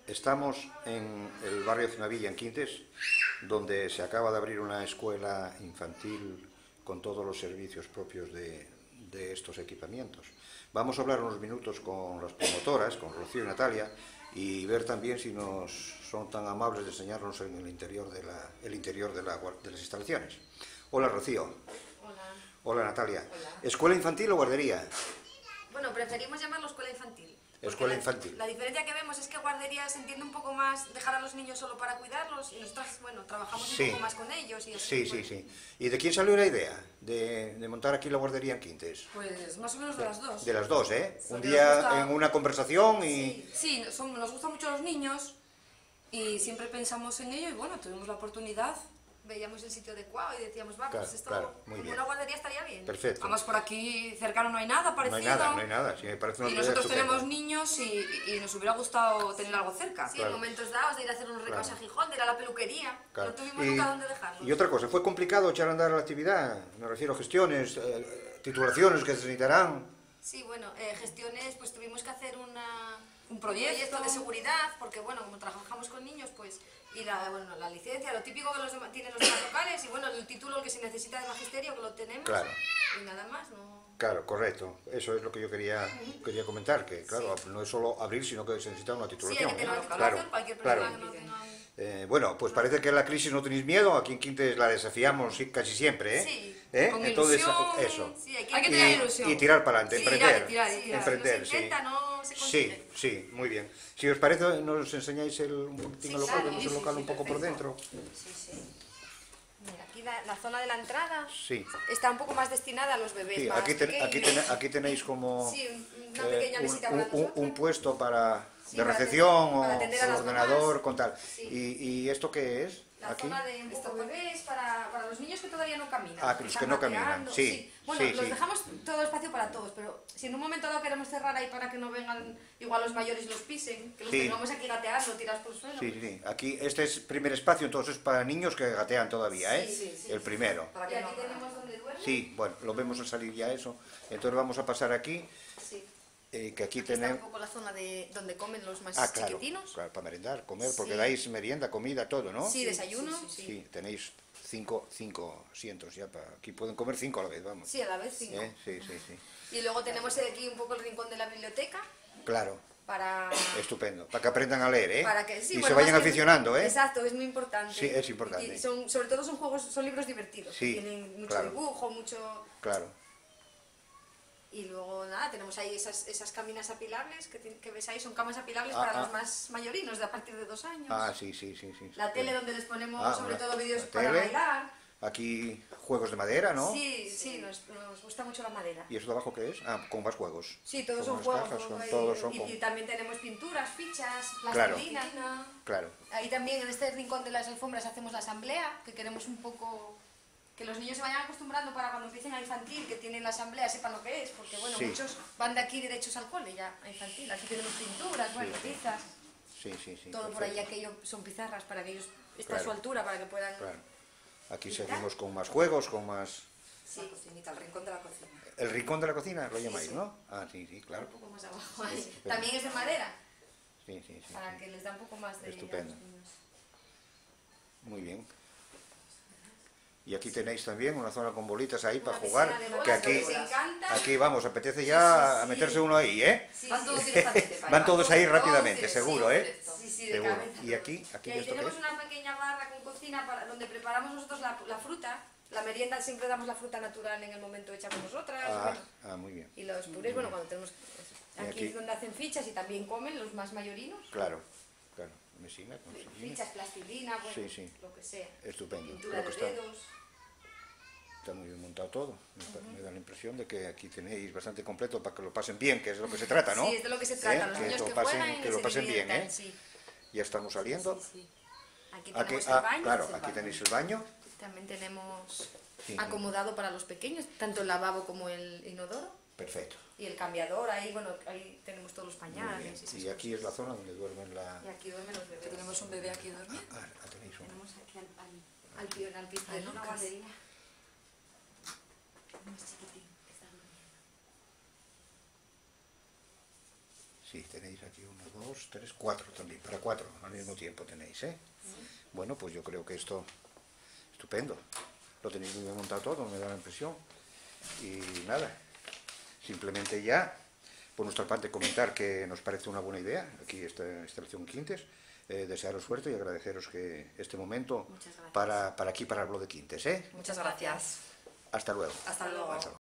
Estamos en el barrio de Cimavilla, en Quintes, donde se acaba de abrir una escuela infantil con todos los servicios propios de estos equipamientos. Vamos a hablar unos minutos con las promotoras, con Rocío y Natalia, y ver también si nos son tan amables de enseñarnos en el interior de las instalaciones. Hola, Rocío. Hola. Hola, Natalia. Hola. ¿Escuela infantil o guardería? Bueno, preferimos llamarlo escuela infantil. Escuela infantil. La diferencia que vemos es que guardería se entiende un poco más dejar a los niños solo para cuidarlos y nosotros, bueno, trabajamos un poco más con ellos. Y así, Sí. ¿Y de quién salió la idea de montar aquí la guardería en Quintes? Pues más o menos de las dos. De las dos, ¿eh? Un Porque día nos gusta... en una conversación y... Sí, nos gustan mucho los niños y siempre pensamos en ello y bueno, tuvimos la oportunidad, veíamos el sitio adecuado y decíamos, va, pues esto, muy bien. una guardería estaría bien. Perfecto. Además por aquí cercano no hay nada parecido. No hay nada, sí, me parece una y idea nosotros estupenda. tenemos niños y nos hubiera gustado tener algo cerca. Sí, en momentos dados de ir a hacer unos recados a Gijón, de ir a la peluquería, no tuvimos nunca dónde dejarlos. Y otra cosa, ¿fue complicado echar a andar la actividad? Me refiero a gestiones, titulaciones que se necesitarán. Sí, bueno, gestiones, pues tuvimos que hacer un proyecto de seguridad, porque bueno, como trabajamos con niños, pues, y la licencia, lo típico que tienen los demás locales, y bueno, el título que se necesita de magisterio, que lo tenemos, Claro. y nada más, ¿no? Claro, correcto. Eso es lo que yo quería comentar, que claro, no es solo abrir, sino que se necesita una titulación. Sí, hay que tener una titulación, cualquier persona que no tenga... bueno, pues parece que la crisis no tenéis miedo, aquí en Quintes la desafiamos casi siempre, ¿eh? Sí, con entonces, ilusión, eso. Sí, hay que tener ilusión. Y tirar para adelante, emprender. Emprender, si no se intenta, no se consigue. Sí, muy bien. Si os parece, nos enseñáis un poquitín el local, vemos el local un poco por dentro. Sí. Mira, aquí la zona de la entrada está un poco más destinada a los bebés Sí, más pequeños. aquí tenéis como una pequeña mesita para nosotros. un puesto de recepción o ordenador, mamás. con tal. ¿Y esto qué es? La aquí. zona de estos bebés para los niños que todavía no caminan. Los que no caminan, sí. Bueno, los dejamos todo espacio para todos, pero si en un momento dado queremos cerrar ahí para que no vengan igual los mayores y los pisen, que los tengamos aquí gateando, tirados por el suelo. Sí. Aquí este es primer espacio, entonces es para niños que gatean todavía, ¿eh? Sí. El primero. Y aquí tenemos donde duermen. Sí, bueno, lo vemos al salir ya eso. Entonces vamos a pasar aquí. Sí. Que aquí tenemos... está un poco la zona de donde comen los más chiquitinos. Claro, para merendar, comer, porque dais merienda, comida, todo, ¿no? Sí, desayuno. Sí, tenéis cinco asientos ya, aquí pueden comer 5 a la vez, vamos. Sí, a la vez 5. Sí. Y luego tenemos aquí un poco el rincón de la biblioteca. Claro. Para... Estupendo, para que aprendan a leer, ¿eh? Para que, y se vayan aficionando, ¿eh? Exacto, es muy importante. Sí, es importante. Y sobre todo son libros divertidos, que tienen mucho dibujo, mucho... Claro. Y luego, nada, tenemos ahí esas caminas apilables que ves ahí, son camas apilables para los más mayorinos, de a partir de 2 años. Sí. La tele donde les ponemos sobre todo vídeos para bailar. Aquí juegos de madera, ¿no? Sí, nos gusta mucho la madera. ¿Y eso de abajo qué es? Con más juegos. Sí, todos son juegos. Y también tenemos pinturas, fichas, plastilina. Claro. Ahí también en este rincón de las alfombras hacemos la asamblea, que queremos un poco... que los niños se vayan acostumbrando para cuando empiecen a infantil, que tienen la asamblea, sepan lo que es, porque bueno, muchos van de aquí derechos al cole ya a infantil. Aquí tenemos pinturas, tizas. Sí. Todo por ahí aquello son pizarras para que ellos estén a su altura, para que puedan... Aquí seguimos con más juegos, con más... Sí, cocinita, el rincón de la cocina. ¿El rincón de la cocina lo llamáis, no? Sí, claro. Un poco más abajo ahí. También es de madera. Sí. Para que les da un poco más de... Estupendo. Muy bien. Y aquí tenéis también una zona con bolitas ahí para jugar, que aquí vamos, apetece ya a meterse uno ahí, ¿eh? Van todos ahí rápidamente, seguro, ¿eh? Sí, de cabeza. ¿Y aquí tenemos una pequeña barra con cocina donde preparamos nosotros la fruta. La merienda siempre damos la fruta natural en el momento hecha con nosotras. Muy bien. Y los purés, bueno, cuando tenemos... Aquí es donde hacen fichas y también comen los más mayorinos. Claro. Mesina, fichas, plastilina, lo que sea. Estupendo. Pintura de dedos. Está muy bien montado todo. Me da la impresión de que aquí tenéis bastante completo para que lo pasen bien, que es de lo que se trata, ¿no? Sí, es de lo que se trata. Los niños que juegan que lo pasen bien, ¿eh? Sí. Ya estamos saliendo. Sí. Aquí tenemos el baño. Claro, aquí tenéis el baño. También tenemos acomodado para los pequeños, tanto el lavabo como el inodoro. Perfecto. Y el cambiador, ahí tenemos todos los pañales. Y aquí es la zona donde duermen Y aquí duermen los bebés. Tenemos un bebé aquí durmiendo. Tenéis uno. Tenemos aquí al pie de una guardería. Más chiquitín, que está durmiendo. Sí, tenéis aquí 1, 2, 3, 4 también, para 4 al mismo tiempo tenéis, ¿eh? Bueno, pues yo creo que esto, estupendo. Lo tenéis muy bien montado todo, me da la impresión. Y nada, simplemente ya, por nuestra parte, comentar que nos parece una buena idea, aquí esta instalación Quintes, desearos suerte y agradeceros que este momento para aquí, para el blog de Quintes, ¿eh? Muchas gracias. Hasta luego. Hasta luego.